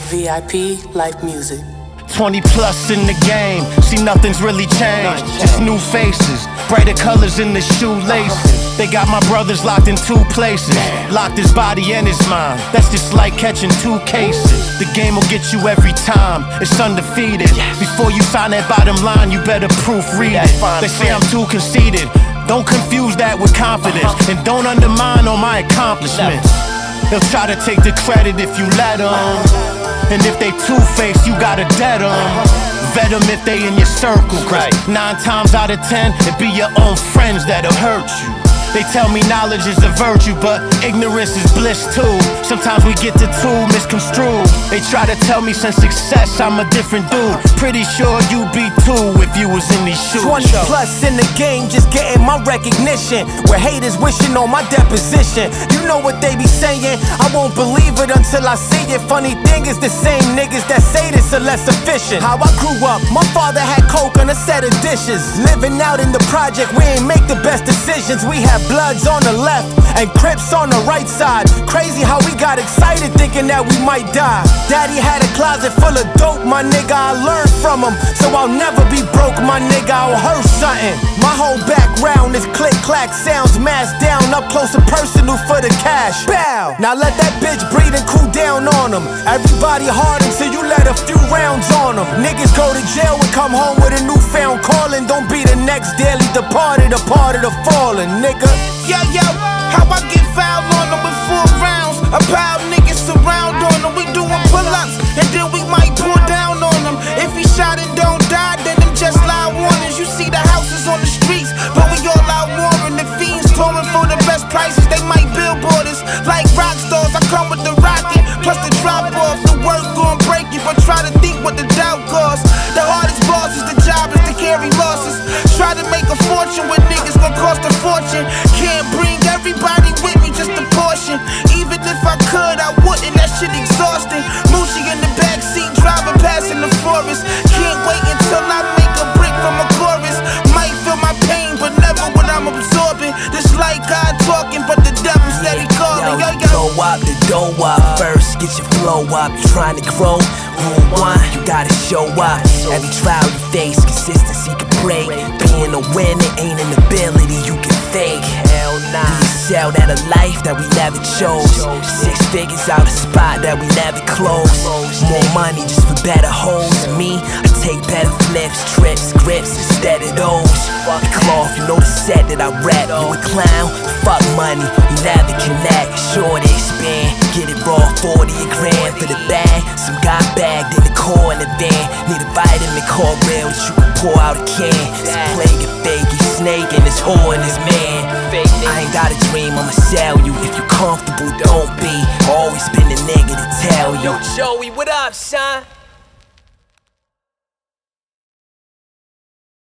VIP Life Music. 20 plus in the game, see nothing's really changed. Just new faces, brighter colors in the shoelaces. They got my brothers locked in 2 places, locked his body and his mind. That's just like catching 2 cases. The game will get you every time, it's undefeated. Before you sign that bottom line, you better proofread it. They say I'm too conceited, don't confuse that with confidence. And don't undermine all my accomplishments. They'll try to take the credit if you let them. And if they two-faced, you gotta dead them. Vet them if they in your circle, cause 9 times out of 10, it be your own friends that'll hurt you. They tell me knowledge is a virtue, but ignorance is bliss too. Sometimes we get the 2 misconstrued. They try to tell me since success I'm a different dude. Pretty sure you'd be too if you was in these shoes. 20 plus in the game, just getting my recognition. Where haters wishing on my deposition. You know what they be saying, I won't believe it until I see it. Funny thing is the same niggas that say this are less efficient. How I grew up, my father had coke on a set of dishes. Living out in the project, we ain't make the best decisions. We had Bloods on the left and Crips on the right side. Crazy how we got excited thinking that we might die. Daddy had a closet full of dope, my nigga, I learned from him. So I'll never be broke, my nigga, I'll hurt something. My whole background is click-clack sounds, masked down, up close and personal for the cash. Bow! Now let that bitch breathe and cool down on him. Everybody hard until you let a few rounds on them. Niggas go to jail and come home with a newfound calling. Don't be the next daily departed, a part of the fallen, nigga. Yo, how I get fouled on them with 4 rounds? A pile niggas surround on them. We doing pull-ups and then we might pull down on them. If he shot and don't die, then them just lie warnings. You see the houses on the streets, but we all out warring. The fiends touring for the best prices. They might billboard us like rock stars. I come with the rocket, plus the drop off. The work gon' break you, but try to think what the doubt costs. The hardest boss is the job is to carry losses. Try to make a fortune with niggas gon' cost a fortune. Can't bring everybody with me, just a portion. Even if I could, I wouldn't, that shit exhausting. Moochie in the backseat, driving past in the forest. Can't wait until I make a brick from a chorus. Might feel my pain, but never when I'm absorbing. This like God talking, but the devil steady calling. Yo, Go up the dough up first, get your flow up. You trying to grow, rule 1, you gotta show up. Every trial you face, consistency can break. Being a winner ain't an ability you can fake. Hell nah. We sell that a life that we never chose. 6 figures out a spot that we never close. More money just for better hoes. Me, I take better flips, trips, grips instead of those. Fuck cloth, you know the set that I rap. You a clown? Fuck money, we never connect. Sure to expand, get it raw, 40 a grand for the bag. Some guy bagged in the core in the van. Need a vitamin called real that you can pour out a can. Some plague and fake, he snake and his whore and his man. I ain't got a dream, I'ma sell you. If you comfortable, don't be. Always been the nigga to tell you. Yo, Joey, what up, son?